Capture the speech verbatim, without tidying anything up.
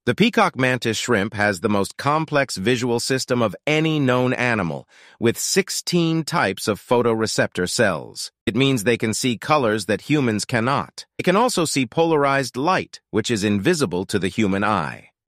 The peacock mantis shrimp has the most complex visual system of any known animal, with sixteen types of photoreceptor cells. It means they can see colors that humans cannot. It can also see polarized light, which is invisible to the human eye.